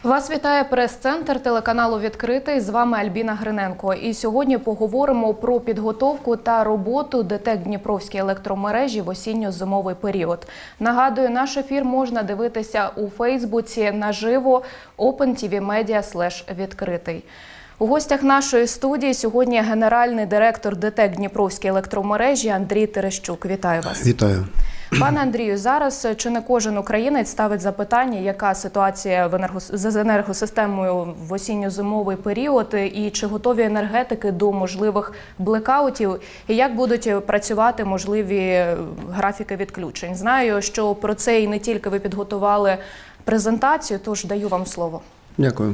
Вас вітає прес-центр телеканалу «Відкритий». З вами Альбіна Гриненко. І сьогодні поговоримо про підготовку та роботу ДТЕК Дніпровські електромережі в осінньо-зимовий період. Нагадую, наш ефір можна дивитися у Фейсбуці наживо OpenTVMedia/відкритий. У гостях нашої студії сьогодні генеральний директор ДТЕК Дніпровські електромережі Андрій Терещук. Вітаю вас. Вітаю. Пане Андрію, зараз чи не кожен українець ставить запитання, яка ситуація з енергосистемою в осінньо-зимовий період і чи готові енергетики до можливих блекаутів і як будуть працювати можливі графіки відключень. Знаю, що про це і не тільки ви підготували презентацію, тож даю вам слово. Дякую.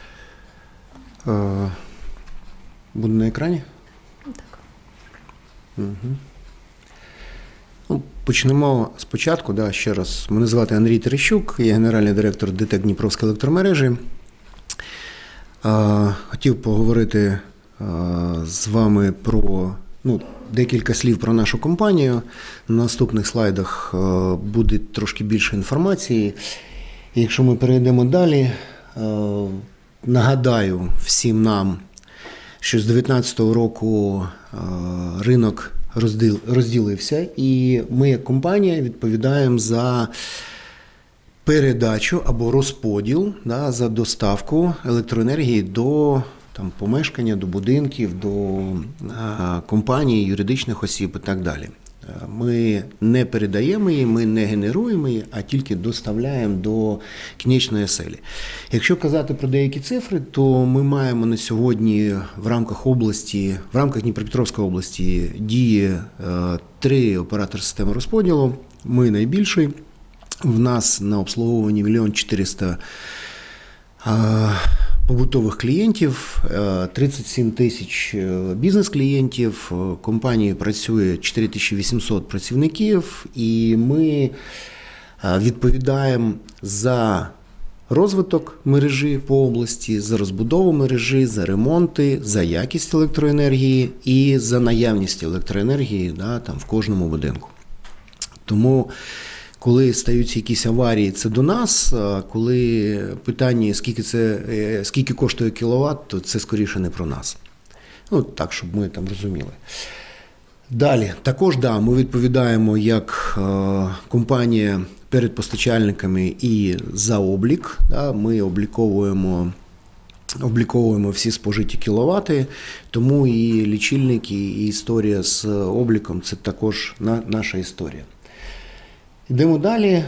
Буду на екрані? Так. Угу. Почнемо спочатку. Ще раз, мене звати Андрій Терещук, я генеральний директор ДТЕК Дніпровські електромережі. Хотів поговорити з вами про декілька слів про нашу компанію. На наступних слайдах буде трошки більше інформації. І якщо ми перейдемо далі, нагадаю всім нам, що з 2019 року ринок розділився, і ми як компанія відповідаємо за передачу або розподіл, за доставку електроенергії до помешкання, до будинків, до компаній, юридичних осіб і так далі. Ми не передаємо її, ми не генеруємо її, а тільки доставляємо до кінечної оселі. Якщо казати про деякі цифри, то ми маємо на сьогодні в рамках Дніпропетровської області діє 3 оператори системи розподілу. Ми найбільший. В нас на обслуговуванні 1 400 000 побутових клієнтів, 37 тисяч бізнес-клієнтів, компанії працює 4800 працівників, і ми відповідаємо за розвиток мережі по області, за розбудову мережі, за ремонти, за якість електроенергії і за наявність електроенергії в кожному будинку. Тому коли стаються якісь аварії, це до нас, а коли питання, скільки коштує кіловат, то це скоріше не про нас. Так, щоб ми розуміли. Далі, також, ми відповідаємо як компанія перед постачальниками і за облік. Ми обліковуємо всі спожиті кіловати, тому і лічильники, і історія з обліком – це також наша історія. Йдемо далі.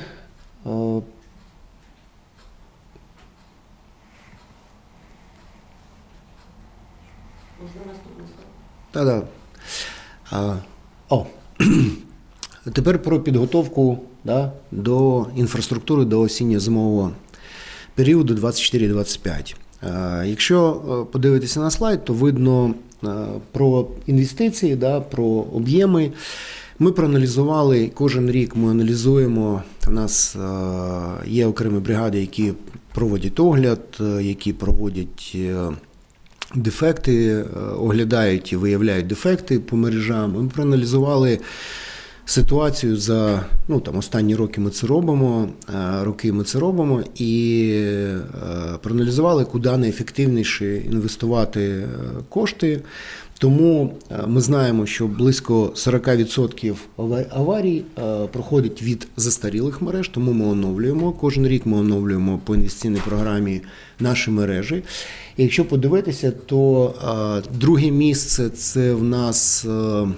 Тепер про підготовку до інфраструктури до осінньо-зимового періоду 24-25. Якщо подивитися на слайд, то видно про інвестиції, про об'єми. Ми проаналізували, кожен рік ми аналізуємо, у нас є окремі бригади, які проводять огляд, які проводять дефекти, оглядають і виявляють дефекти по мережам. Ми проаналізували ситуацію за останні роки ми це робимо, і проаналізували, куди найефективніше інвестувати кошти. Тому ми знаємо, що близько 40% аварій проходить від застарілих мереж, тому ми оновлюємо. Кожен рік ми оновлюємо по інвестиційній програмі наші мережі. І якщо подивитися, то друге місце – це в нас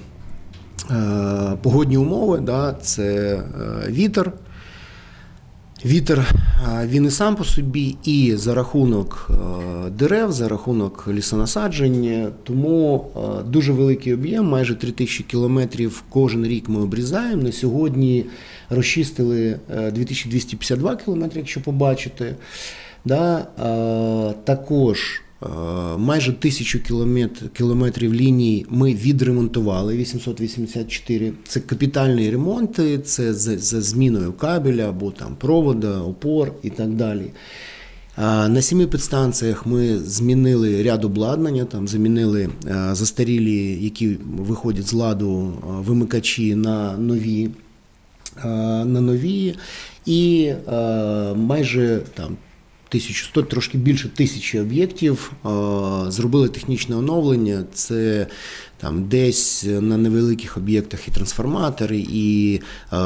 погодні умови, це вітер. Вітер, він і сам по собі, і за рахунок дерев, за рахунок лісонасаджень, тому дуже великий об'єм, майже 3000 кілометрів кожен рік ми обрізаємо. На сьогодні розчистили 2252 кілометри, якщо побачите. Також майже 1000 кілометрів ліній ми відремонтували, 884. Це капітальні ремонти, це за зміною кабеля або провода, опор і так далі. На 7 підстанціях ми змінили ряд обладнання, замінили застарілі, які виходять з ладу, вимикачі на нові. І майже 1100, трошки більше 1000 об'єктів, зробили технічне оновлення. Це там десь на невеликих об'єктах і трансформатори, і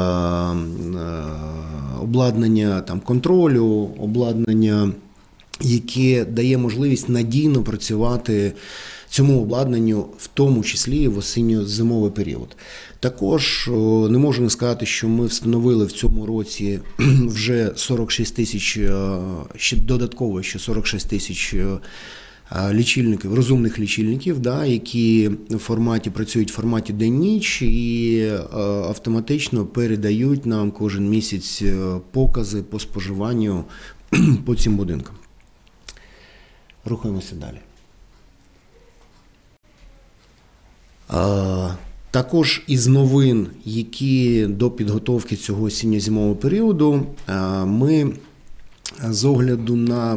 обладнання там контролю, обладнання, яке дає можливість надійно працювати цьому обладнанню, в тому числі в осінньо-зимовий період. Також не можу не сказати, що ми встановили в цьому році вже 46 тисяч, ще додатково ще 46 тисяч лічильників, розумних лічильників, да, які працюють в форматі день-ніч і автоматично передають нам кожен місяць покази по споживанню по цим будинкам. Рухаємося далі. Також із новин, які до підготовки цього осінньо-зимового періоду, ми з огляду на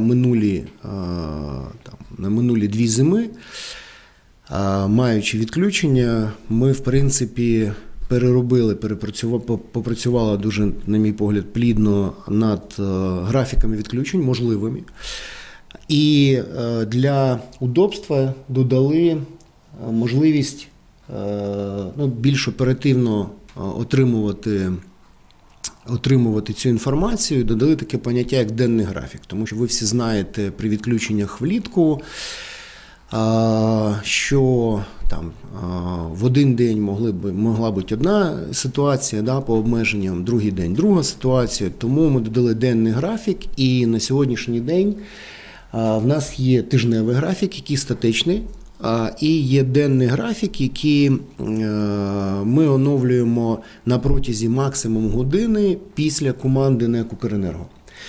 минулі 2 зими, маючи відключення, ми, в принципі, попрацювали дуже, на мій погляд, плідно над графіками відключень, можливими. І для удобства додали можливість більш оперативно отримувати цю інформацію, додали таке поняття, як денний графік. Тому що ви всі знаєте при відключеннях влітку, що там в один день могла бути одна ситуація, да, по обмеженням, другий день друга ситуація. Тому ми додали денний графік, і на сьогоднішній день в нас є тижневий графік, який статичний, і є денний графік, який ми оновлюємо на протязі максимум години після команди НЕК «Укренерго».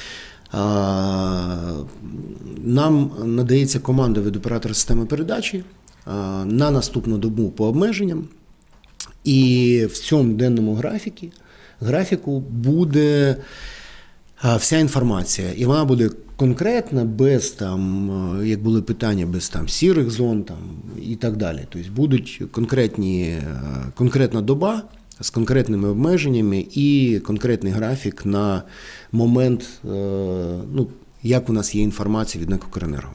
Нам надається команда від оператора системи передачі на наступну добу по обмеженням, і в цьому денному графіку буде вся інформація, і вона буде конкретна, без там, як були питання, без там сірих зон там і так далі. Тобто будуть конкретна доба з конкретними обмеженнями і конкретний графік на момент, як у нас є інформація від НЕК «Укренерго».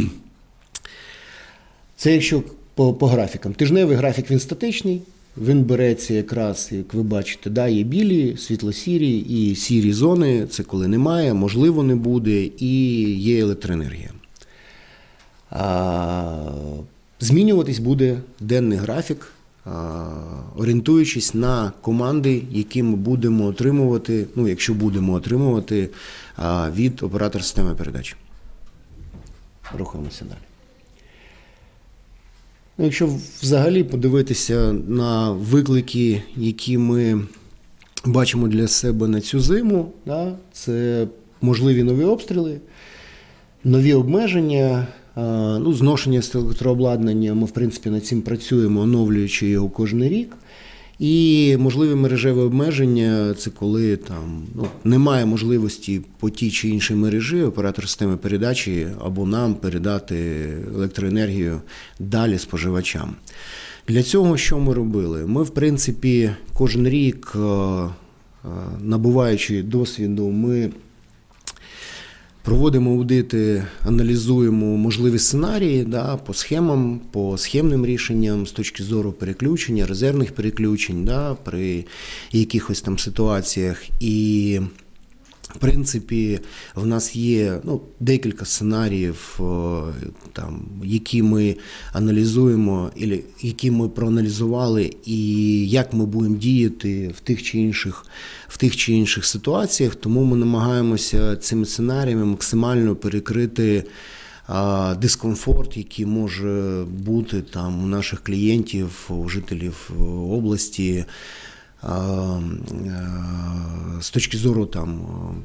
Це якщо по графікам. Тижневий графік, він статичний. Він береться якраз, як ви бачите, да, є білі, світло-сірі і сірі зони, це коли немає, можливо не буде, і є електроенергія. Змінюватись буде денний графік, орієнтуючись на команди, які ми будемо отримувати, якщо будемо отримувати від оператора системи передачі. Рухаємося далі. Якщо взагалі подивитися на виклики, які ми бачимо для себе на цю зиму, да, це можливі нові обстріли, нові обмеження, зношення електрообладнання. Ми, в принципі, над цим працюємо, оновлюючи його кожен рік. І можливі мережеві обмеження – це коли там немає можливості по тій чи іншій мережі оператор системи передачі або нам передати електроенергію далі споживачам. Для цього що ми робили? Ми, в принципі, кожен рік, набуваючи досвіду, ми проводимо аудити, аналізуємо можливі сценарії, да, по схемам, по схемним рішенням з точки зору переключення, резервних переключень, да, при якихось там ситуаціях. І, в принципі, в нас є декілька сценаріїв, там, які ми аналізуємо, які ми проаналізували, і як ми будемо діяти в тих чи інших ситуаціях. Тому ми намагаємося цими сценаріями максимально перекрити дискомфорт, який може бути там у наших клієнтів, у жителів області, з точки зору там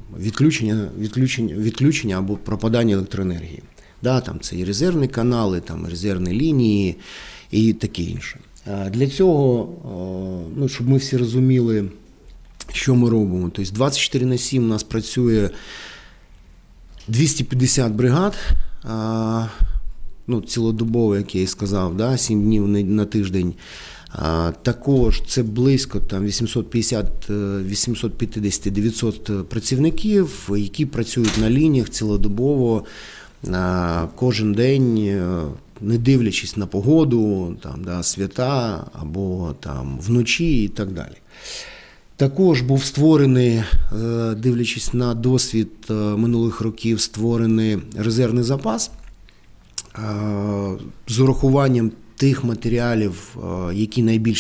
відключення або пропадання електроенергії. Да, там це і резервні канали, там і резервні лінії і таке інше. Для цього, щоб ми всі розуміли, що ми робимо. Тобто 24/7 у нас працює 250 бригад, цілодобово, як я і сказав, да, 7 днів на тиждень. Також це близько 850-900 працівників, які працюють на лініях цілодобово, кожен день, не дивлячись на погоду, свята або вночі і так далі. Також був створений, дивлячись на досвід минулих років, створений резервний запас з урахуванням тих матеріалів, які найбільш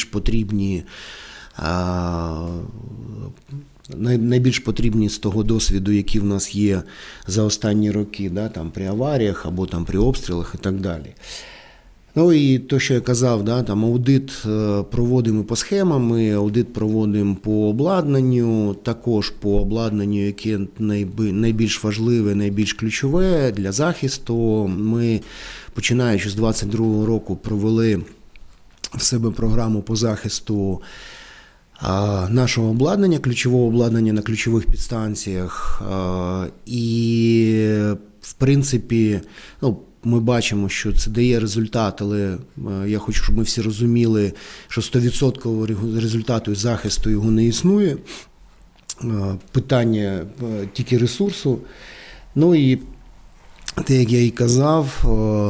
потрібні з того досвіду, який в нас є за останні роки, при аваріях або при обстрілах і так далі. Ну і то, що я казав, аудит проводимо по схемам, аудит проводимо по обладнанню, також по обладнанню, яке найбільш важливе, найбільш ключове для захисту. Ми, починаючи з 2022 року, провели в себе програму по захисту нашого обладнання, ключового обладнання на ключових підстанціях. І, в принципі, ми бачимо, що це дає результат, але я хочу, щоб ми всі розуміли, що 100% результату і захисту його не існує. Питання тільки ресурсу. Ну і те, як я і казав,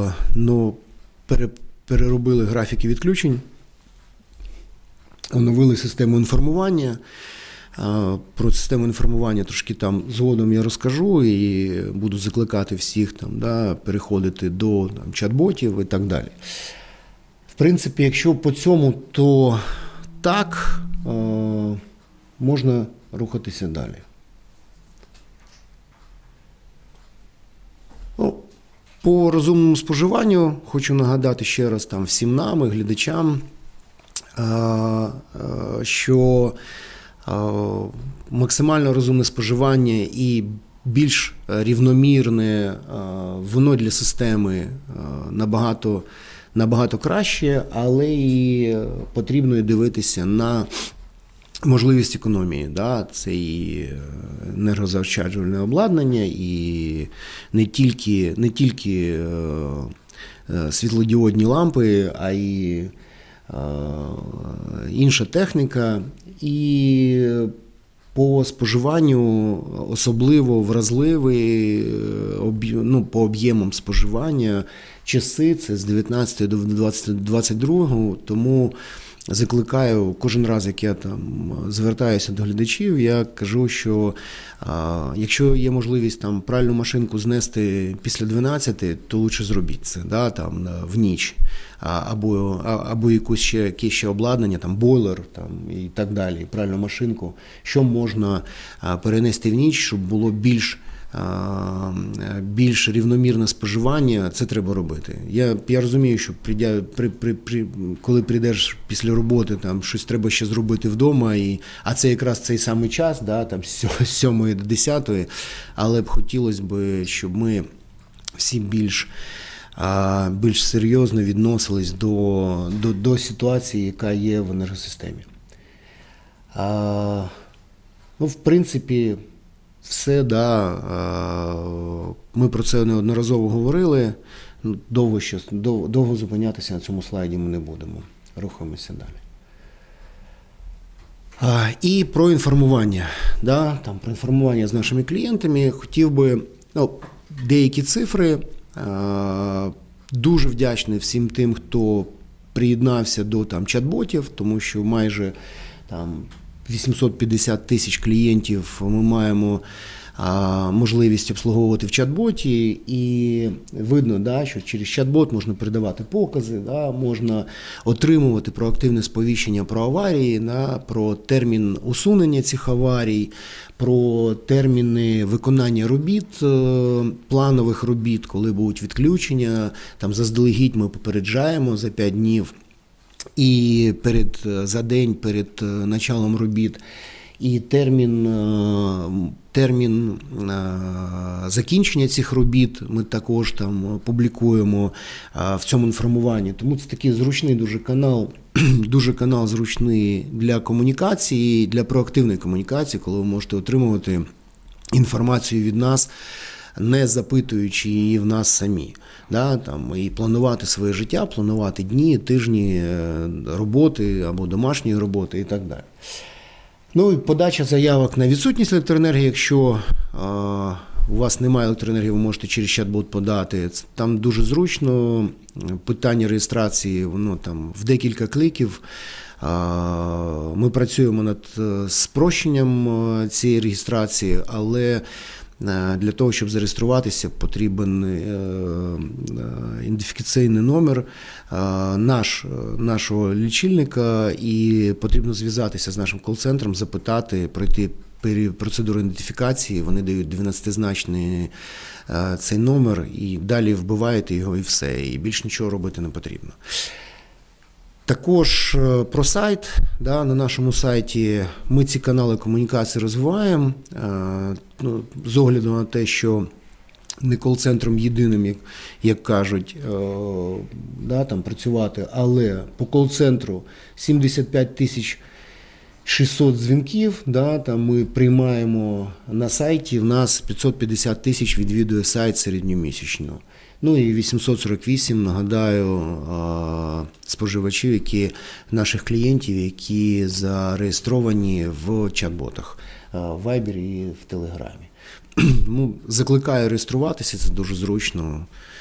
переробили графіки відключень, оновили систему інформування. Про систему інформування трошки згодом я розкажу і буду закликати всіх переходити до чат-ботів і так далі. В принципі, якщо по цьому, то так, можна рухатися далі. По розумному споживанню хочу нагадати ще раз всім нам і глядачам, що максимально розумне споживання і більш рівномірне, воно для системи набагато краще, але і потрібно дивитися на можливість економії. Це і енергозаощаджувальне обладнання, і не тільки світлодіодні лампи, а й інша техніка. І по споживанню особливо вразливий по об'ємам споживання часи, це з 19 до 22, тому закликаю кожен раз, як я звертаюся до глядачів, я кажу, що якщо є можливість пральну машинку знести після 12, то лучше зробіть це, в ніч, або якесь ще обладнання, бойлер і так далі, пральну машинку, що можна перенести в ніч, щоб було більш рівномірне споживання, це треба робити. Я розумію, що коли прийдеш після роботи, щось треба ще зробити вдома, а це якраз цей самий час, з 7 до 10, але б хотілося б, щоб ми всі більш серйозно відносились до ситуації, яка є в енергосистемі. В принципі, все, ми про це неодноразово говорили, довго зупинятися на цьому слайді ми не будемо, рухаємося далі. І про інформування, про інформування з нашими клієнтами, хотів би, деякі цифри, дуже вдячний всім тим, хто приєднався до чат-ботів, тому що майже 850 тисяч клієнтів ми маємо можливість обслуговувати в чат-боті, і видно, що через чат-бот можна передавати покази, можна отримувати проактивне сповіщення про аварії, про термін усунення цих аварій, про терміни виконання робіт, планових робіт, коли будуть відключення, заздалегідь ми попереджаємо за 5 днів і за день перед началом робіт. І термін закінчення цих робіт ми також публікуємо в цьому інформуванні. Тому це такий зручний дуже канал зручний для комунікації, для проактивної комунікації, коли ви можете отримувати інформацію від нас не запитуючи її в нас самі. Да, там, і планувати своє життя, планувати дні, тижні роботи або домашньої роботи і так далі. Ну і подача заявок на відсутність електроенергії, якщо у вас немає електроенергії, ви можете через чат-бот подати. Там дуже зручно, питання реєстрації, воно там в декілька кликів. Ми працюємо над спрощенням цієї реєстрації, але для того, щоб зареєструватися, потрібен ідентифікаційний номер нашого лічильника, і потрібно зв'язатися з нашим кол-центром, запитати, пройти процедуру ідентифікації, вони дають 12-значний цей номер, і далі вбиваєте його і все, і більш нічого робити не потрібно. Також про сайт. Да, на нашому сайті ми ці канали комунікації розвиваємо, з огляду на те, що не кол-центром єдиним, як кажуть, да, там працювати, але по кол-центру 75 600 дзвінків, да, там ми приймаємо на сайті, в нас 550 тисяч відвідує сайт середньомісячно. Ну і 848, нагадаю, споживачів, наших клієнтів, які зареєстровані в чат-ботах, в Viber і в Телеграмі. Ну, закликаю реєструватися, це дуже зручно.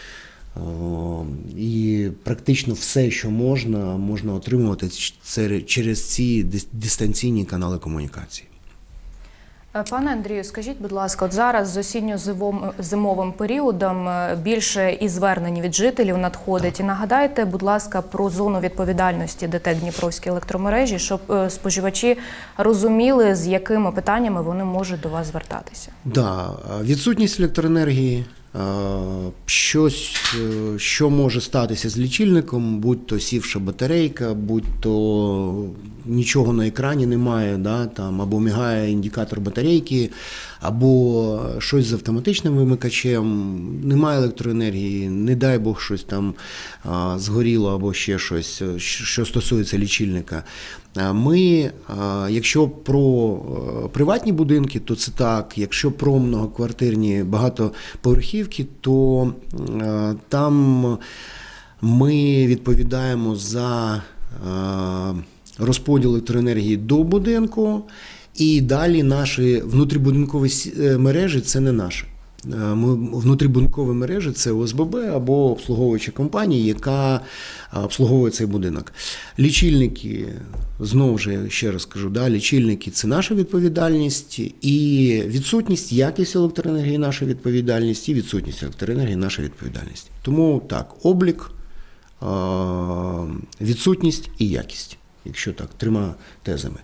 І практично все, що можна отримувати через ці дистанційні канали комунікації. Пане Андрію, скажіть, будь ласка, от зараз з осінньо-зимовим періодом більше і звернень від жителів надходить. Так. І нагадайте, будь ласка, про зону відповідальності ДТЕК Дніпровські електромережі, щоб споживачі розуміли, з якими питаннями вони можуть до вас звертатися. Да, відсутність електроенергії, щось, що може статися з лічильником, будь-то сівша батарейка, будь-то нічого на екрані немає, да, там, або мігає індикатор батарейки, або щось з автоматичним вимикачем, немає електроенергії, не дай Бог щось там згоріло або ще щось, що стосується лічильника. Ми, якщо про приватні будинки, то це так, якщо про многоквартирні багатоповерхівки, то там ми відповідаємо за розподіл електроенергії до будинку, і далі наші внутрібудинкові мережі – це не наше. Внутрібудинкові мережі – це ОСББ або обслуговуюча компанія, яка обслуговує цей будинок. Лічильники, знову ж, ще раз кажу, да, лічильники – це наша відповідальність, і відсутність, якість електроенергії – наша відповідальність, і відсутність електроенергії – наша відповідальність. Тому так, облік, відсутність і якість, якщо так, трьома тезами.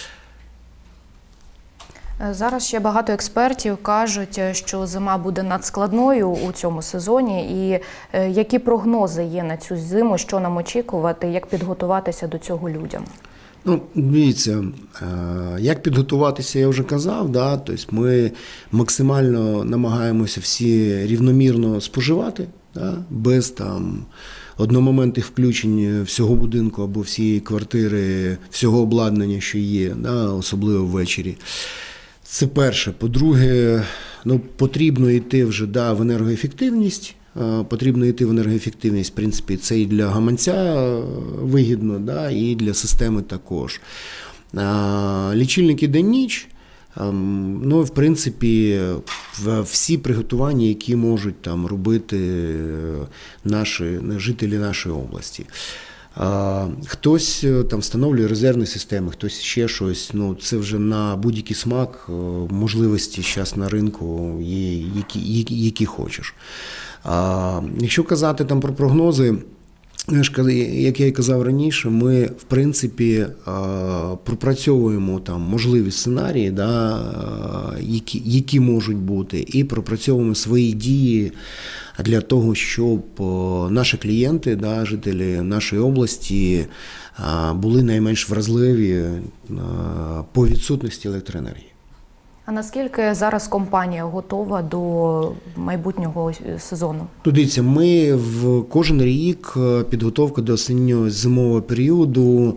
Зараз ще багато експертів кажуть, що зима буде надскладною у цьому сезоні. І які прогнози є на цю зиму, що нам очікувати, як підготуватися до цього людям? Ну, дивіться, як підготуватися, я вже казав, да? Тобто ми максимально намагаємося всі рівномірно споживати, да? Без там одномоментних включень всього будинку або всієї квартири, всього обладнання, що є, да? Особливо ввечері. Це перше. По-друге, ну, потрібно йти вже в енергоефективність. Потрібно йти в енергоефективність, в принципі, це і для гаманця вигідно, да, і для системи також. Лічильники день-ніч, ну, в принципі, всі приготування, які можуть там робити жителі нашої області. Хтось там встановлює резервні системи, хтось ще щось. Ну, це вже на будь-який смак, можливості зараз на ринку є, які хочеш. Якщо казати там про прогнози, як я і казав раніше, ми, в принципі, пропрацьовуємо там можливі сценарії, да, які можуть бути, і пропрацьовуємо свої дії для того, щоб наші клієнти, да, жителі нашої області були найменш вразливі по відсутності електроенергії. А наскільки зараз компанія готова до майбутнього сезону? Дивіться, ми кожен рік підготовка до осінньо-зимового періоду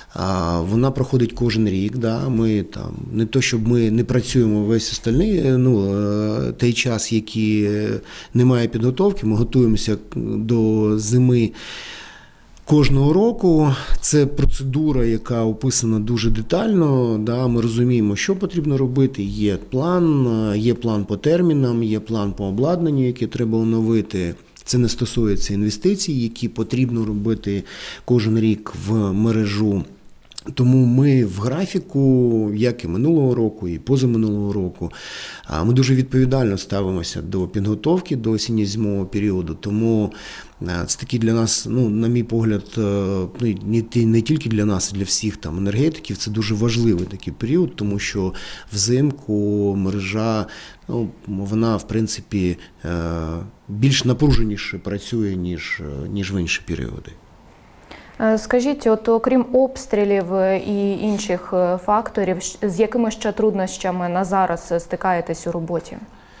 Вона проходить кожен рік. Да? Ми там не то, щоб ми не працюємо весь остальний, той час, який немає підготовки, ми готуємося до зими кожного року. Це процедура, яка описана дуже детально. Да? Ми розуміємо, що потрібно робити. Є план по термінам, є план по обладнанню, яке треба оновити. Це не стосується інвестицій, які потрібно робити кожен рік в мережу. Тому ми в графіку, як і минулого року, і позаминулого року, ми дуже відповідально ставимося до підготовки до осінньо-зимового періоду. Тому це такий для нас, на мій погляд, не тільки для нас, а для всіх там енергетиків, це дуже важливий такий період, тому що взимку мережа, вона, в принципі, більш напруженіше працює, ніж в інші періоди. Скажіть, окрім обстрілів і інших факторів, з якими ще труднощами на зараз стикаєтесь у роботі?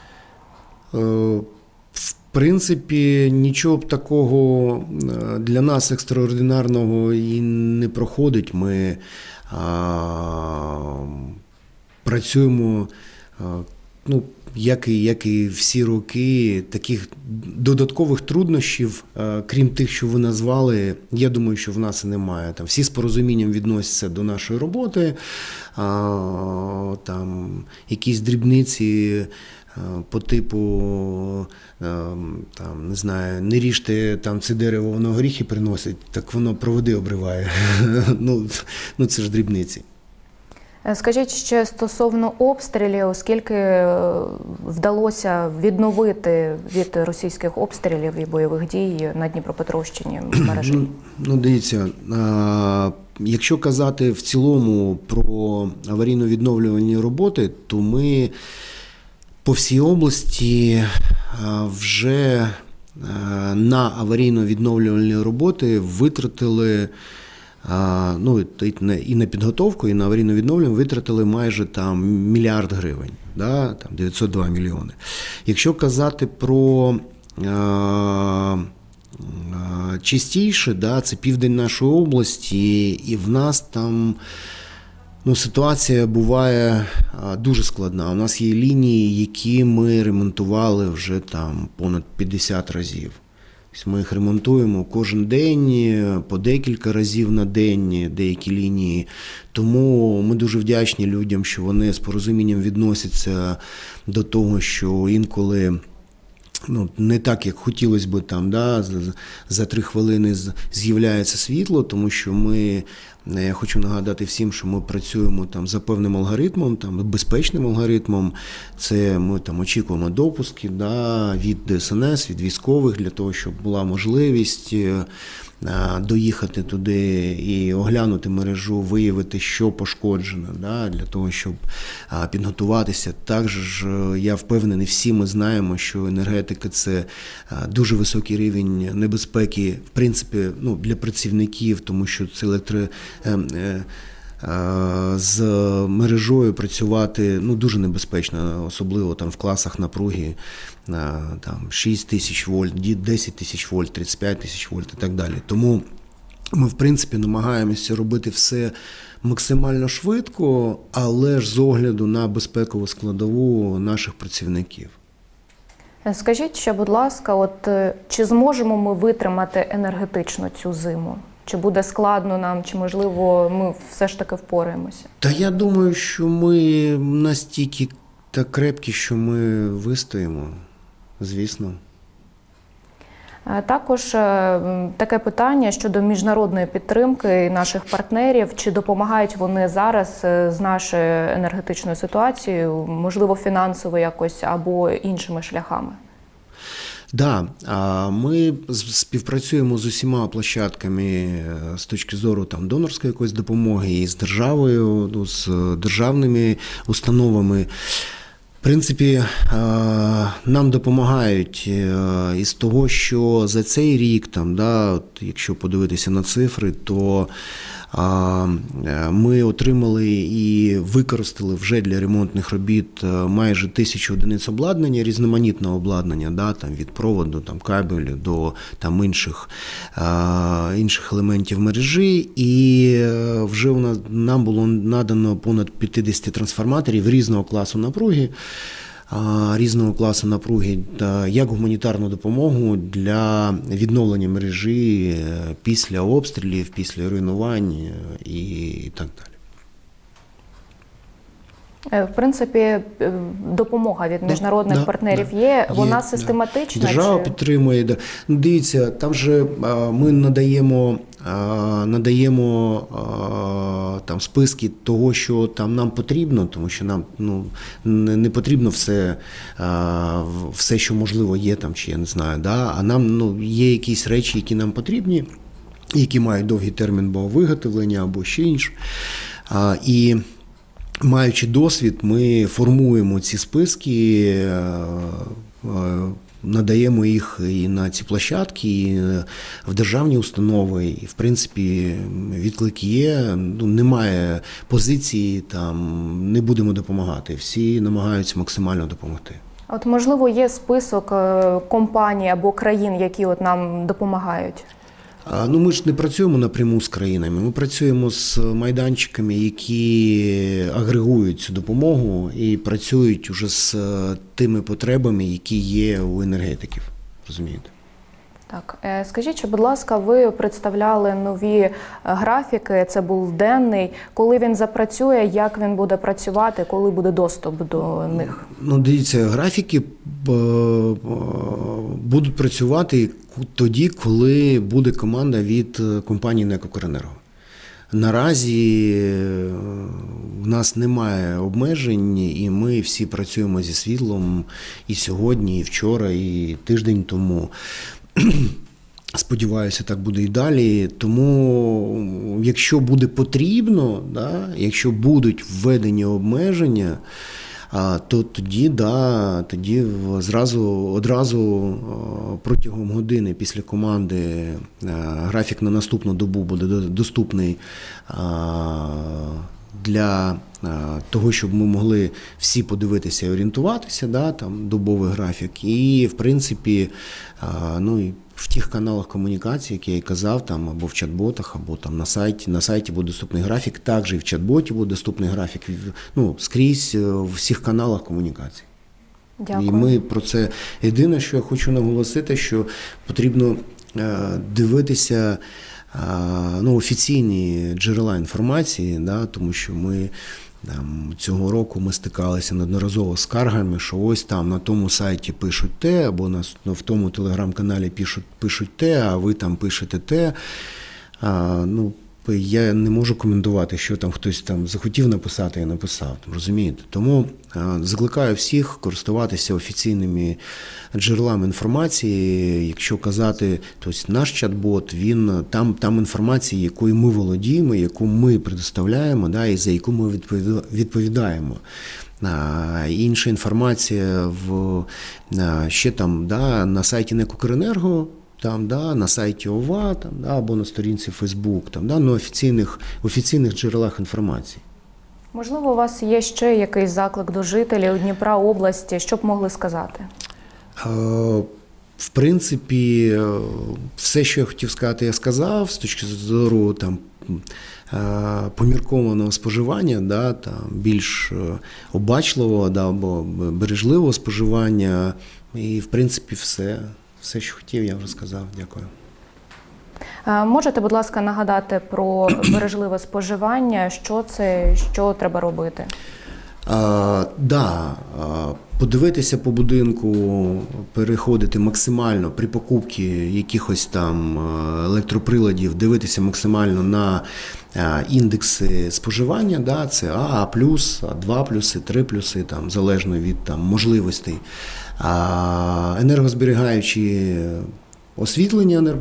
В принципі, нічого б такого для нас екстраординарного і не проходить. Ми працюємо, як і всі роки, таких додаткових труднощів, крім тих, що ви назвали, я думаю, що в нас і немає. Там всі з порозумінням відносяться до нашої роботи, там якісь дрібниці по типу, там, не знаю, не ріжте там це дерево, воно горіхи приносить, так воно проводи обриває. Це ж дрібниці. Скажіть ще стосовно обстрілів, оскільки вдалося відновити від російських обстрілів і бойових дій на Дніпропетровщині мережі? Дивіться, якщо казати в цілому про аварійно-відновлювальні роботи, то ми по всій області вже на аварійно-відновлювальні роботи витратили, і на підготовку, і на аварійну відновлення витратили майже там 1 мільярд гривень, да, там 902 мільйони. Якщо казати про частіше, да, це південь нашої області, і в нас там ситуація буває дуже складна. У нас є лінії, які ми ремонтували вже там понад 50 разів. Ми їх ремонтуємо кожен день, по декілька разів на день деякі лінії. Тому ми дуже вдячні людям, що вони з порозумінням відносяться до того, що інколи не так, як хотілося б, там, да, за 3 хвилини з'являється світло, тому що я хочу нагадати всім, що ми працюємо там за певним алгоритмом, там, безпечним алгоритмом. Це ми там очікуємо допуски, да, від ДСНС, від військових, для того, щоб була можливість доїхати туди і оглянути мережу, виявити, що пошкоджено, да, для того, щоб підготуватися. Також я впевнений, всі ми знаємо, що енергетика – це дуже високий рівень небезпеки, в принципі, для працівників, тому що це з мережою працювати дуже небезпечно, особливо там в класах напруги там 6 тисяч вольт, 10 тисяч вольт, 35 тисяч вольт і так далі. Тому ми, в принципі, намагаємося робити все максимально швидко, але ж з огляду на безпекову складову наших працівників. Скажіть ще, будь ласка, чи зможемо ми витримати енергетично цю зиму? Чи буде складно нам, чи, можливо, ми все ж таки впораємося? Та я думаю, що ми настільки так крепкі, що ми вистоїмо, звісно. Також таке питання щодо міжнародної підтримки наших партнерів. Чи допомагають вони зараз з нашою енергетичною ситуацією, можливо, фінансово якось або іншими шляхами? Да, ми співпрацюємо з усіма площадками з точки зору там донорської якоїсь допомоги і з державою, з державними установами. В принципі, нам допомагають із того, що за цей рік, там, да, якщо подивитися на цифри, то Ми отримали і використали вже для ремонтних робіт майже 1000 одиниць обладнання, різноманітного обладнання, да, там, від проводу, там, кабелю до там, інших елементів мережі. І вже нам було надано понад 50 трансформаторів різного класу напруги, як гуманітарну допомогу для відновлення мережі після обстрілів, після руйнувань і так далі. В принципі, допомога від міжнародних партнерів є, вона систематична? Держава підтримує. Да. Дивіться, там же ми надаємо там списки того, що там нам потрібно, тому що нам не потрібно все, що можливо є там, чи я не знаю, да? А нам є якісь речі, які нам потрібні, які мають довгий термін виготовлення або ще інше. І маючи досвід, ми формуємо ці списки, надаємо їх і на ці площадки, і в державні установи, і, в принципі, відклик є, немає позиції, там, не будемо допомагати, всі намагаються максимально допомогти. От, можливо, є список компаній або країн, які от нам допомагають? Ми ж не працюємо напряму з країнами, ми працюємо з майданчиками, які агрегують цю допомогу і працюють вже з тими потребами, які є у енергетиків, розумієте? Так, скажіть, будь ласка, ви представляли нові графіки, це був денний, коли він запрацює, як він буде працювати, коли буде доступ до них? Дивіться, графіки будуть працювати тоді, коли буде команда від компанії НЕК «Укренерго». Наразі в нас немає обмежень, і ми всі працюємо зі світлом і сьогодні, і вчора, і тиждень тому. Сподіваюся, так буде і далі. Тому, якщо буде потрібно, якщо будуть введені обмеження, то тоді одразу протягом години після команди графік на наступну добу буде доступний для того, щоб ми могли всі подивитися і орієнтуватися, там добовий графік. І, в принципі, в тих каналах комунікації, які я і казав, там, або в чат-ботах, або там на сайті буде доступний графік, також і в чат-боті буде доступний графік, скрізь в всіх каналах комунікації. Дякую. І ми про це. Єдине, що я хочу наголосити, що потрібно дивитися офіційні джерела інформації, тому що цього року ми стикалися неодноразово з скаргами, що ось там на тому сайті пишуть те, або в тому телеграм-каналі пишуть те, а ви там пишете те. Я не можу коментувати, що там хтось там захотів написати і написав, розумієте? Тому закликаю всіх користуватися офіційними джерелами інформації. Якщо казати, то наш чат-бот, там інформація, якою ми володіємо, яку ми предоставляємо, і за яку ми відповідаємо. Інша інформація ще там на сайті НЕК «Укренерго», на сайті ОВА, або на сторінці Facebook, на офіційних джерелах інформації. Можливо, у вас є ще якийсь заклик до жителів Дніпра, області, що б могли сказати? В принципі, все, що я хотів сказати, я сказав, з точки зору поміркованого споживання, більш обачливого або бережливого споживання, і, в принципі, все, що хотів, я вже сказав. Дякую. Можете, будь ласка, нагадати про бережливе споживання? Що це, що треба робити? Подивитися по будинку, переходити максимально при покупці якихось там електроприладів, дивитися максимально на індекси споживання, це А+, А2+, 3+, залежно від можливостей. Енергозберігаючі освітлення,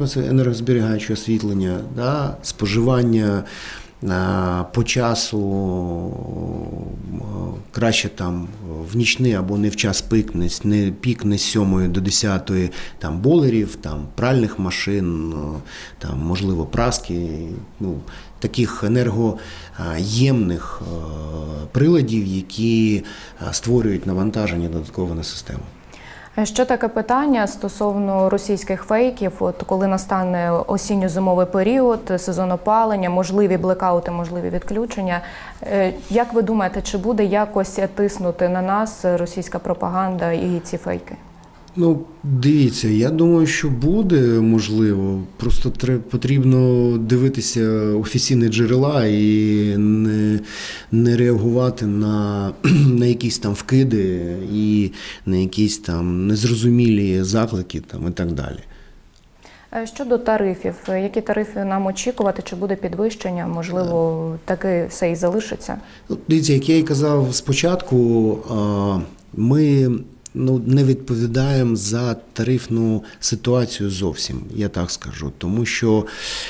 споживання по часу краще в нічний або не в час пік не з 7 до 10 там болерів, там пральних машин, там можливо праски, таких енергоємних приладів, які створюють навантаження додатково на систему. Що таке питання стосовно російських фейків, коли настане осінньо-зимовий період, сезон опалення, можливі блекаути, можливі відключення? Як ви думаєте, чи буде якось тиснути на нас російська пропаганда і ці фейки? Дивіться, я думаю, що буде можливо. Просто потрібно дивитися офіційні джерела і не реагувати на якісь там вкиди і на якісь там незрозумілі заклики там, і так далі. Щодо тарифів, які тарифи нам очікувати, чи буде підвищення, можливо, таки все і залишиться? Дивіться, як я і казав спочатку, ми не відповідаємо за тарифну ситуацію зовсім, я так скажу. Тому що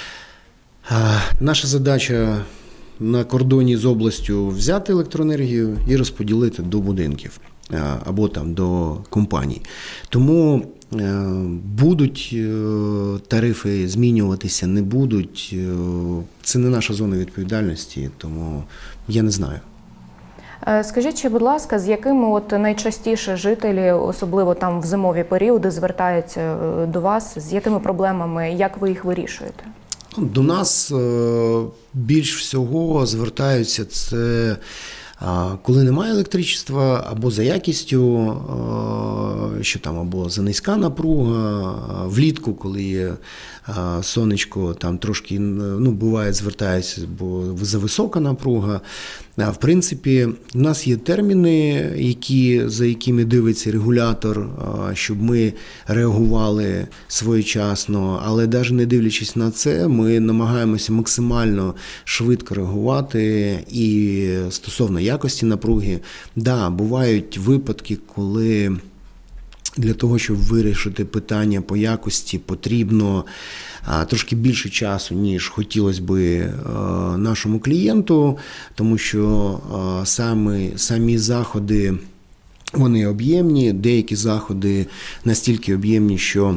наша задача на кордоні з областю взяти електроенергію і розподілити до будинків або там до компаній. Тому будуть тарифи змінюватися, не будуть. Це не наша зона відповідальності, тому я не знаю. Скажіть, будь ласка, з якими найчастіше жителі, особливо там в зимові періоди, звертаються до вас, з якими проблемами, як ви їх вирішуєте? До нас більш всього звертаються це, коли немає електричества, або за якістю, що там, або за низька напруга, влітку, коли є сонечко, там трошки, буває, звертаються, бо за висока напруга. В принципі, у нас є терміни, за якими дивиться регулятор, щоб ми реагували своєчасно, але навіть не дивлячись на це, ми намагаємося максимально швидко реагувати і стосовно якості напруги. Да, бувають випадки, коли для того, щоб вирішити питання по якості, потрібно трошки більше часу, ніж хотілося би нашому клієнту, тому що самі заходи, вони об'ємні, деякі заходи настільки об'ємні, що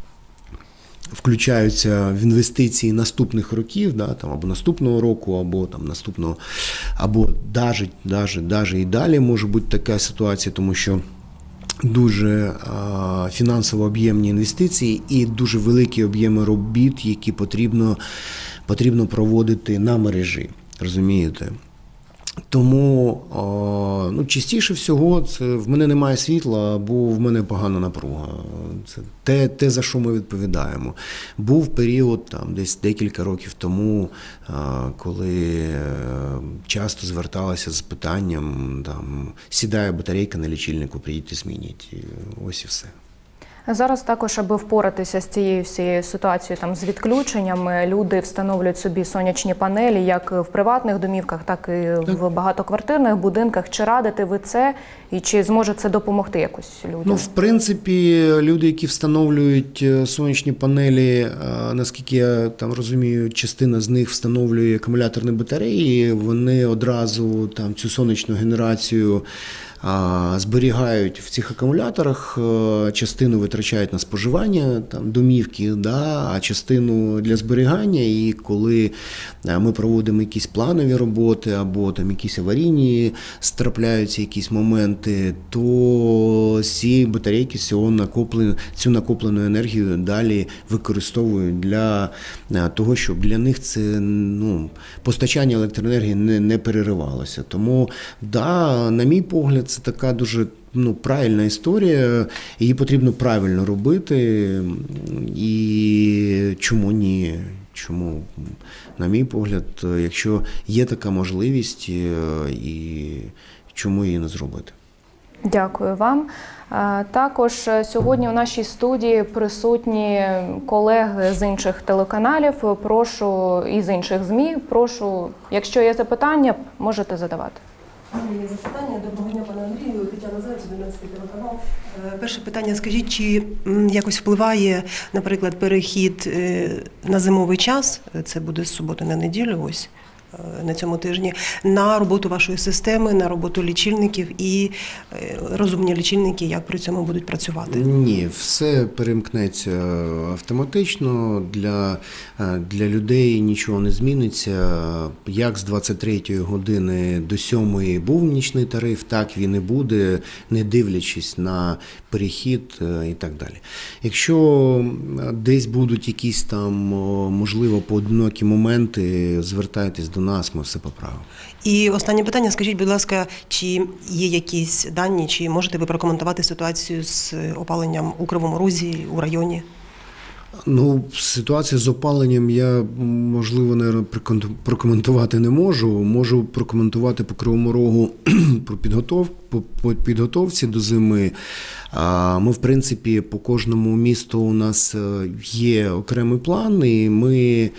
включаються в інвестиції наступних років, або наступного року, або там наступного, або навіть і далі може бути така ситуація, тому що дуже фінансово об'ємні інвестиції і дуже великі об'єми робіт, які потрібно проводити на мережі, розумієте? Тому частіше всього це в мене немає світла, або в мене погана напруга. Це те, за що ми відповідаємо. Був період там десь декілька років тому, коли часто зверталися з питанням, сідає батарейка на лічильнику, приїдьте змініть. Ось і все. Зараз також, аби впоратися з цією всією ситуацією, з відключеннями, люди встановлюють собі сонячні панелі як в приватних домівках, так і в багатоквартирних будинках. Чи радите ви це і чи зможе це допомогти якось людям? В принципі, люди, які встановлюють сонячні панелі, наскільки я розумію, частина з них встановлює акумуляторні батареї, вони одразу цю сонячну генерацію зберігають в цих акумуляторах, частину витрачають на споживання домівки, а частину для зберігання. І коли ми проводимо якісь планові роботи або якісь аварійні трапляються якісь моменти, то ці батарейки цю накоплену енергію далі використовують для того, щоб для них це постачання електроенергії не переривалося. Тому, на мій погляд, це така дуже правильна історія, її потрібно правильно робити, і чому ні? Чому, на мій погляд, якщо є така можливість, і чому її не зробити? Дякую вам. Також сьогодні у нашій студії присутні колеги з інших телеканалів, прошу, і з інших ЗМІ. Прошу, якщо є запитання, можете задавати. Є запитання. Доброго дня, пане Андрію. Тетяна Заяць, 11 телеканал. Перше питання. Скажіть, чи якось впливає, наприклад, перехід на зимовий час, це буде з суботи на неділю, на цьому тижні на роботу вашої системи, на роботу лічильників і розумні лічильники, як при цьому будуть працювати? Ні, все перемкнеться автоматично, для людей нічого не зміниться. Як з 23-ї години до 7-ї був нічний тариф, так він і буде, не дивлячись на перехід і так далі. Якщо десь будуть якісь там, можливо, поодинокі моменти, звертайтесь до нас, ми все поправимо. І останнє питання, скажіть, будь ласка, чи є якісь дані, чи можете ви прокоментувати ситуацію з опаленням у Кривому Розі, у районі? Ну, ситуацію з опаленням я, можливо, не прокоментувати не можу. Можу прокоментувати по Кривому Рогу по підготовці до зими. Ми, в принципі, по кожному місту у нас є окремий план, і ми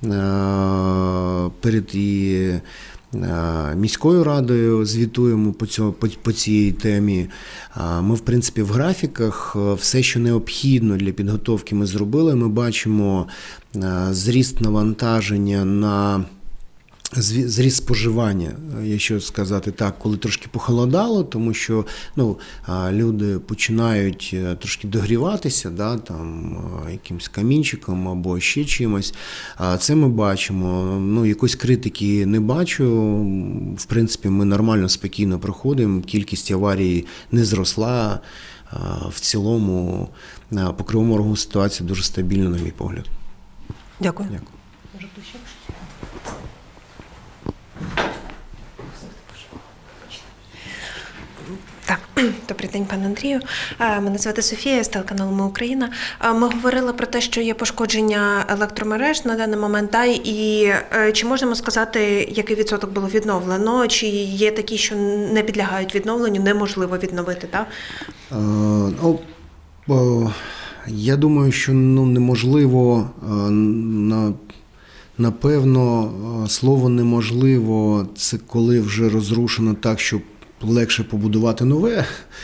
перед міською радою звітуємо по цій темі. Ми, в принципі, в графіках все, що необхідно для підготовки, ми зробили. Ми бачимо зріст навантаження на зріст споживання, якщо сказати так, коли трошки похолодало, тому що люди починають трошки догріватися, да, там, якимось камінчиком або ще чимось. Це ми бачимо. Якоїсь критики не бачу. В принципі, ми нормально, спокійно проходимо. Кількість аварій не зросла. В цілому, по Кривому Рогу ситуація дуже стабільна, на мій погляд. Дякую. Дякую. Так, добрий день, пане Андрію. Мене звати Софія, з телеканалу «Ми Україна». Ми говорили про те, що є пошкодження електромереж на даний момент, і чи можемо сказати, який відсоток було відновлено, чи є такі, що не підлягають відновленню, неможливо відновити, так? Я думаю, що неможливо, напевно, слово «неможливо» – це коли вже розрушено так, щоб легше побудувати нове.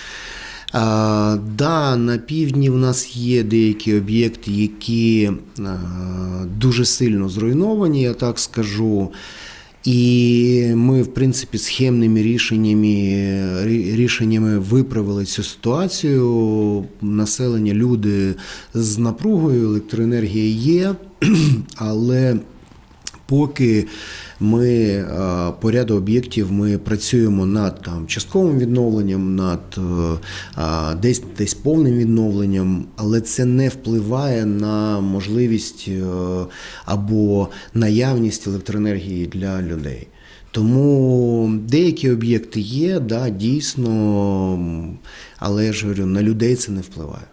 На півдні в нас є деякі об'єкти, які дуже сильно зруйновані, я так скажу. І ми, в принципі, схемними рішеннями виправили цю ситуацію. Населення, люди з напругою, електроенергія є, але поки ми по ряду об'єктів ми працюємо над частковим відновленням, над десь повним відновленням, але це не впливає на можливість або наявність електроенергії для людей. Тому деякі об'єкти є, да, дійсно, але я ж говорю, на людей це не впливає.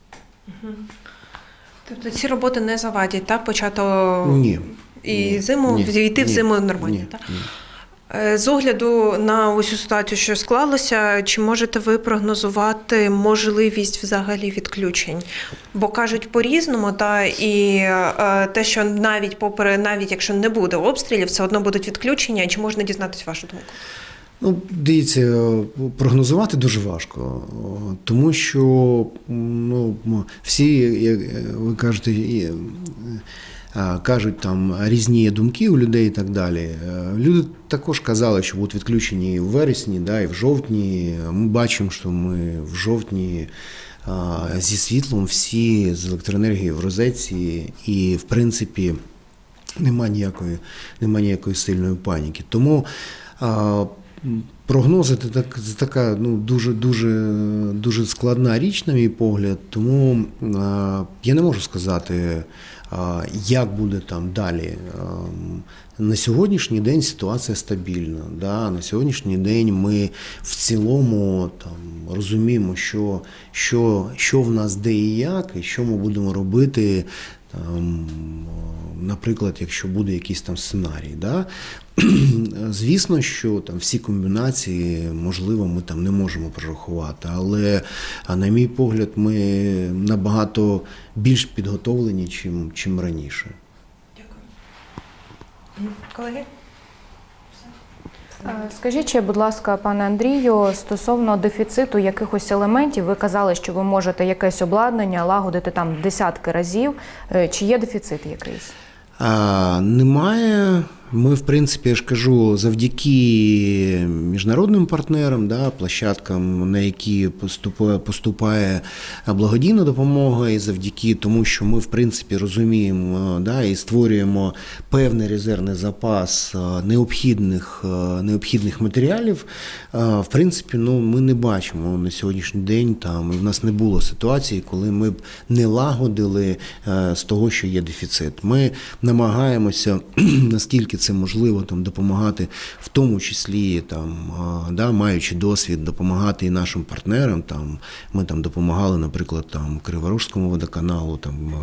Тобто ці роботи не завадять, так? Почати Ні. І зиму, війти в зиму нормально, ні, так? Ні. З огляду на усю ситуацію, що склалося, чи можете ви прогнозувати можливість взагалі відключень? Бо кажуть по-різному, і те, що навіть якщо не буде обстрілів, все одно будуть відключення. Чи можна дізнатися вашу думку? Дивіться, прогнозувати дуже важко, тому що всі, як ви кажете, кажуть, там різні думки у людей і так далі. Люди також казали, що будуть відключені і в вересні, да, і в жовтні. Ми бачимо, що ми в жовтні зі світлом, всі з електроенергією в розетці, і, в принципі, нема ніякої сильної паніки. Тому прогнози – це така дуже складна річ, на мій погляд, тому я не можу сказати, як буде там далі. На сьогоднішній день ситуація стабільна. Да? На сьогоднішній день ми в цілому розуміємо, що в нас де і як, і що ми будемо робити, наприклад, якщо буде якийсь сценарій. Да? Звісно, що всі комбінації, можливо, ми не можемо прорахувати, але, на мій погляд, ми набагато більш підготовлені, чим раніше. Дякую. Колеги? Скажіть ще, будь ласка, пане Андрію, стосовно дефіциту якихось елементів, ви казали, що ви можете якесь обладнання лагодити десятки разів. Чи є дефіцит якийсь? Немає. Ми, в принципі, я ж кажу, завдяки міжнародним партнерам, да, площадкам, на які поступає благодійна допомога, і завдяки тому, що ми, в принципі, розуміємо, да, і створюємо певний резервний запас необхідних матеріалів, в принципі, ми не бачимо на сьогоднішній день, і в нас не було ситуації, коли ми б не лагодили з того, що є дефіцит. Ми намагаємося, наскільки це можливо, допомагати, в тому числі, маючи досвід, допомагати і нашим партнерам. Ми допомагали, наприклад, Криворожському водоканалу,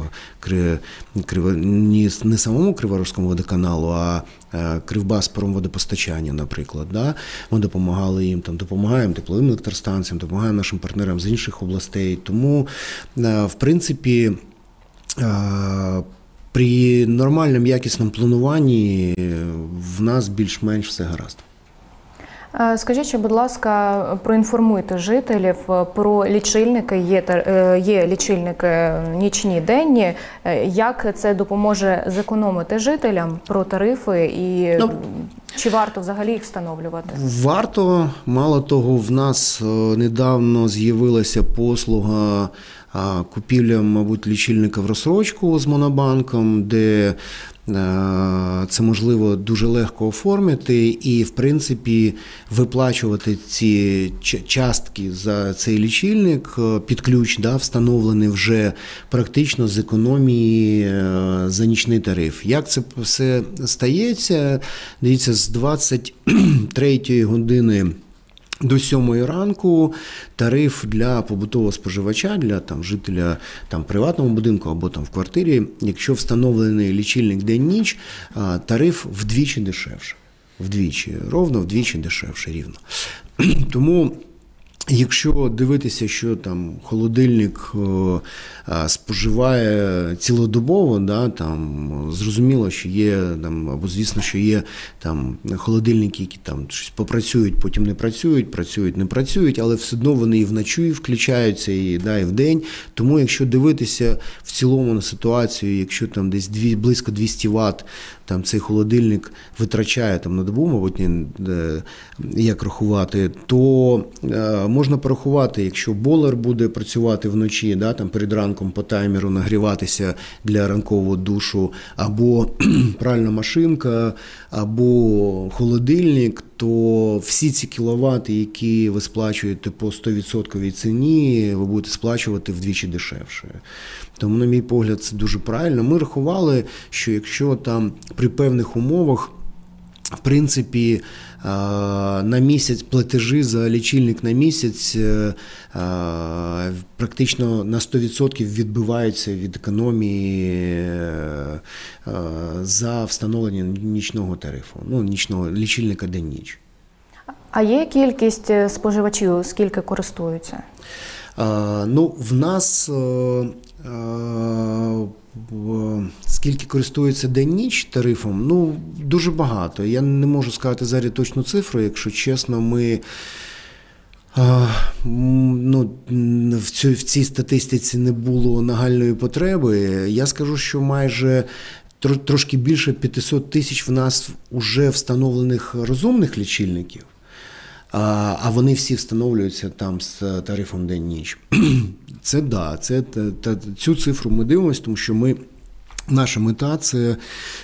не самому Криворожському водоканалу, а Кривбаспромводопостачання, наприклад. Да? Ми допомагали їм, допомагаємо тепловим електростанціям, допомагаємо нашим партнерам з інших областей. Тому, в принципі, при нормальному якісному плануванні в нас більш-менш все гаразд. Скажіть, будь ласка, проінформуйте жителів про лічильники, є лічильники нічні, денні, як це допоможе зекономити жителям, про тарифи і чи варто взагалі їх встановлювати? Варто. Мало того, в нас недавно з'явилася послуга купівля, мабуть, лічильника в розсрочку з Монобанком, де це можливо дуже легко оформити і, в принципі, виплачувати ці частки за цей лічильник під ключ, встановлений вже практично з економії за нічний тариф. Як це все стається? Дивіться, з 23-ї години до 7 ранку тариф для побутового споживача, для жителя приватного будинку або в квартирі, якщо встановлений лічильник день-ніч, тариф вдвічі дешевше. Ровно вдвічі дешевше, рівно. Тому, якщо дивитися, що холодильник споживає цілодобово, зрозуміло, що є, або звісно, що є холодильники, які щось попрацюють, потім не працюють, не працюють, але все одно вони і вночі включаються, і вдень. Тому, якщо дивитися в цілому на ситуацію, якщо десь близько 200 Вт цей холодильник витрачає на добу, мабуть, як рахувати, то можна порахувати, якщо бойлер буде працювати вночі, перед ранком по таймеру нагріватися для ранкового душу, або пральна машинка, або холодильник, то всі ці кіловати, які ви сплачуєте по 100% ціні, ви будете сплачувати вдвічі дешевше. Тому, на мій погляд, це дуже правильно. Ми рахували, що якщо при певних умовах, в принципі, на місяць платежі за лічильник на місяць практично на 100% відбиваються від економії за встановлення нічного тарифу, нічного лічильника день-ніч. А є кількість споживачів, скільки користуються? В нас скільки користується день-ніч тарифом, дуже багато. Я не можу сказати зараз точну цифру, якщо чесно, ми в цій статистиці не було нагальної потреби. Я скажу, що майже трошки більше 500 тисяч в нас вже встановлених розумних лічильників, а вони всі встановлюються з тарифом день-ніч. Цю цифру ми дивимося, тому що наша мета – це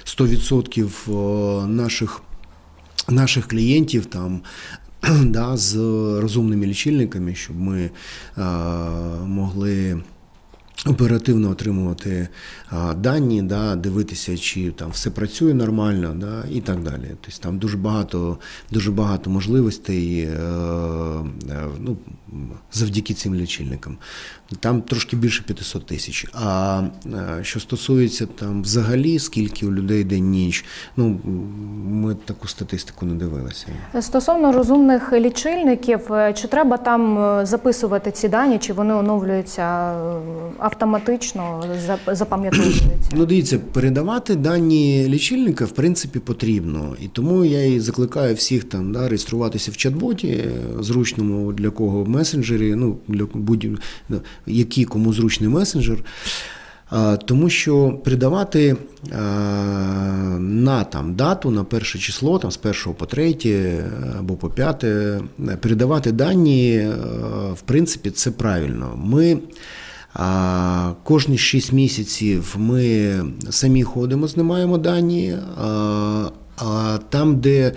100% наших клієнтів з розумними лічильниками, щоб ми могли оперативно отримувати дані, дивитися, чи все працює нормально, і так далі. Тобто там дуже багато можливостей завдяки цим лічильникам. Там трошки більше 500 тисяч. А що стосується взагалі, скільки у людей день-ніч, ми таку статистику не дивилися. Стосовно розумних лічильників, чи треба там записувати ці дані, чи вони оновлюються автоматично, запам'ятовуються? Дивіться, передавати дані лічильника, в принципі, потрібно. І тому я і закликаю всіх реєструватися в чат-боті, зручному для кого месенджері, який кому зручний месенджер. Тому що передавати на дату, на перше число, з 1 по 3 або по 5, передавати дані, в принципі, це правильно. Ми кожні 6 місяців ми самі ходимо, знімаємо дані, а там,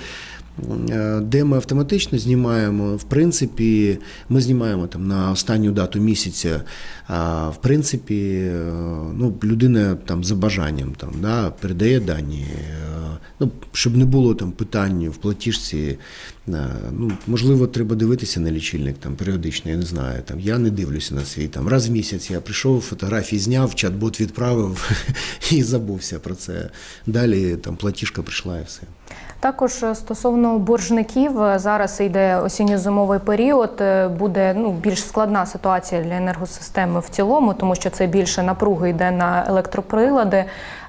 де ми автоматично знімаємо, в принципі, ми знімаємо на останню дату місяця, в принципі, людина за бажанням передає дані, щоб не було питань в платіжці. Можливо, треба дивитися на лічильник періодично, я не знаю. Я не дивлюся на свій. Раз в місяць я прийшов, фотографії зняв, чат-бот відправив і забувся про це. Далі платіжка прийшла і все. Також стосовно боржників, зараз йде осінньо-зимовий період, буде більш складна ситуація для енергосистеми в цілому, тому що це більше напруги йде на електроприлади.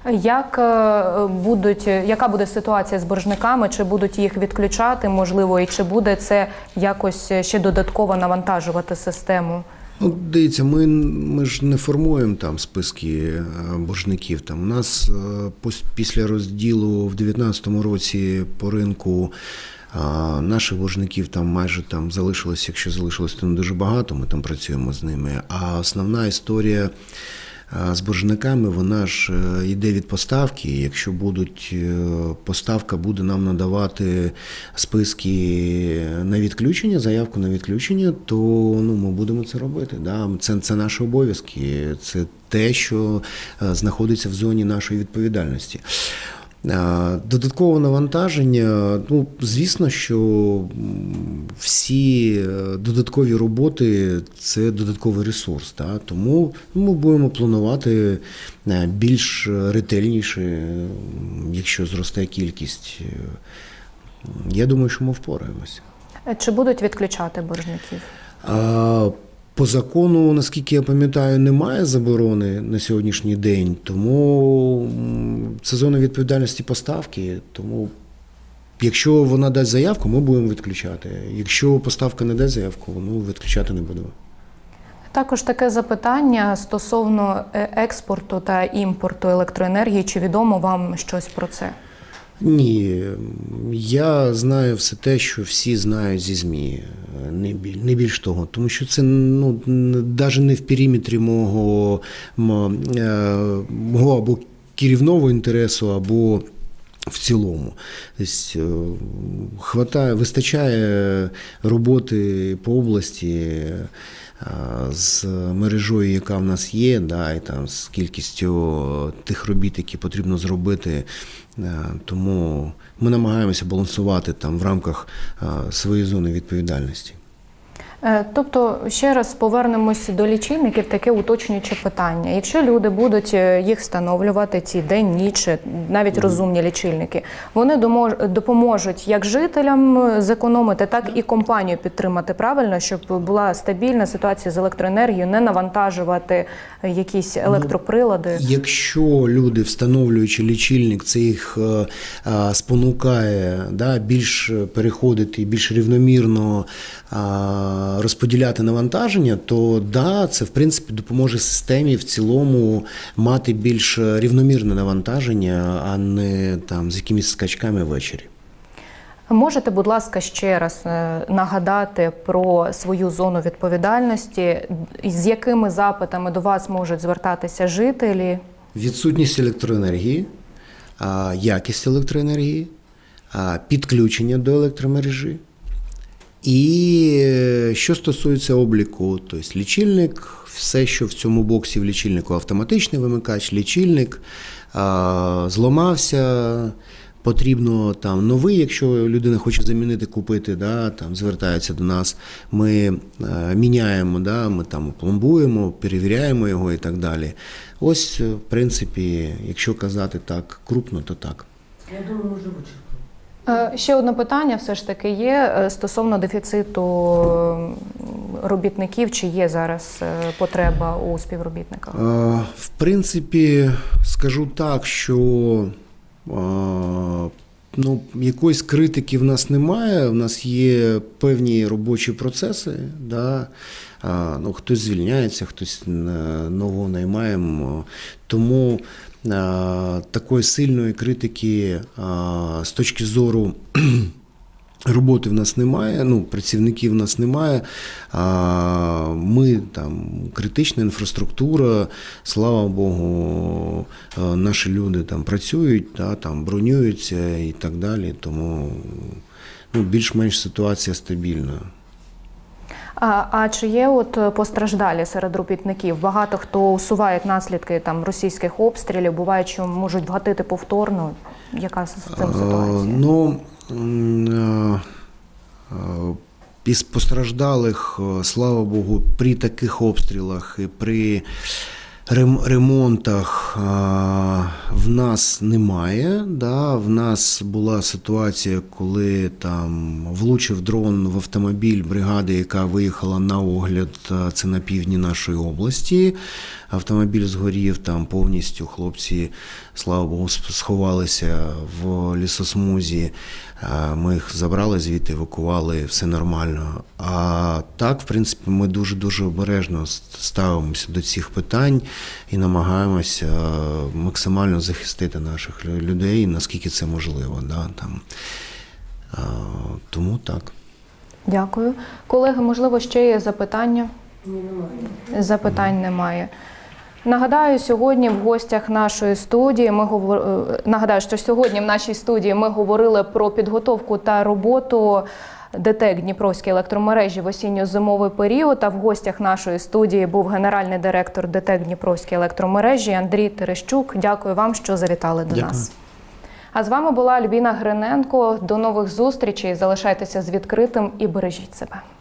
Яка буде ситуація з боржниками? Чи будуть їх відключати, можливо, і чи буде це якось ще додатково навантажувати систему? Дивіться, ми ж не формуємо списки боржників. У нас після розділу в 2019 році по ринку наших боржників майже залишилось, якщо залишилось, то не дуже багато, ми працюємо з ними. А основна історія з боржниками, вона ж йде від поставки. Якщо поставка буде нам надавати списки на відключення, заявку на відключення, то ми будемо це робити. Це наші обов'язки, це те, що знаходиться в зоні нашої відповідальності. Додаткове навантаження, звісно, що всі додаткові роботи – це додатковий ресурс. Тому ми будемо планувати більш ретельніше, якщо зросте кількість. Я думаю, що ми впораємося. Чи будуть відключати боржників? По закону, наскільки я пам'ятаю, немає заборони на сьогоднішній день, тому це зона відповідальності поставки. Тому якщо вона дасть заявку, ми будемо відключати. Якщо поставка не дасть заявку, відключати не будемо. Також таке запитання стосовно експорту та імпорту електроенергії. Чи відомо вам щось про це? Ні, я знаю все те, що всі знають зі ЗМІ, не більш того. Тому що це навіть не в периметрі мого або керівного інтересу, або в цілому. Тобто, вистачає роботи по області з мережою, яка в нас є, і з кількістю тих робіт, які потрібно зробити. Тому ми намагаємося балансувати в рамках своєї зони відповідальності. Тобто, ще раз повернемось до лічильників, таке уточнююче питання. Якщо люди будуть їх встановлювати ці день, ніч, навіть розумні лічильники, вони допоможуть як жителям зекономити, так і компанію підтримати правильно, щоб була стабільна ситуація з електроенергією, не навантажувати якісь електроприлади? Якщо люди, встановлюючи лічильник, це їх спонукає більш переходити, більш рівномірно розподіляти навантаження, то це в принципі допоможе системі в цілому мати більш рівномірне навантаження, а не з якимись скачками ввечері. Можете, будь ласка, ще раз нагадати про свою зону відповідальності, з якими запитами до вас можуть звертатися жителі? Відсутність електроенергії, якість електроенергії, підключення до електромережі. І що стосується обліку, тобто лічильник, все, що в цьому боксі в лічильнику, автоматичний вимикач, лічильник, зламався, потрібно новий, якщо людина хоче замінити, купити, звертається до нас, ми міняємо, ми пломбуємо, перевіряємо його і так далі. Ось, в принципі, якщо казати так крупно, то так. Я думаю, може вичерпати. Ще одне питання все ж таки є стосовно дефіциту робітників. Чи є зараз потреба у співробітниках? В принципі, скажу так, що Ну, якоїсь критики в нас немає, в нас є певні робочі процеси, да? Ну, хтось звільняється, хтось нового наймаємо, тому такої сильної критики з точки зору роботи в нас немає, ну, працівників в нас немає, ми там критична інфраструктура, слава Богу, наші люди там працюють, да, там бронюються і так далі, тому ну, більш-менш ситуація стабільна. А чи є от постраждалі серед робітників? Багато хто усуває наслідки там російських обстрілів, буває, що можуть вгатити повторно. Яка з цим ситуація? Ну, із постраждалих, слава Богу, при таких обстрілах і при ремонтах в нас немає. Да? В нас була ситуація, коли там влучив дрон в автомобіль бригади, яка виїхала на огляд, це на півдні нашої області. Автомобіль згорів, там повністю хлопці, слава Богу, сховалися в лісосмузі. Ми їх забрали звідти, евакували, все нормально. А так, в принципі, ми дуже-дуже обережно ставимося до цих питань і намагаємося максимально захистити наших людей, наскільки це можливо. Да, там. Тому так. Дякую. Колеги, можливо, ще є запитання? Немає. Запитань немає. Нагадаю, сьогодні в гостях нашої студії що сьогодні в нашій студії ми говорили про підготовку та роботу ДТЕК Дніпровські електромережі в осінньо-зимовий період. А в гостях нашої студії був генеральний директор ДТЕК Дніпровські електромережі Андрій Терещук. Дякую вам, що завітали до нас. А з вами була Альбіна Гриненко. До нових зустрічей. Залишайтеся з відкритим і бережіть себе.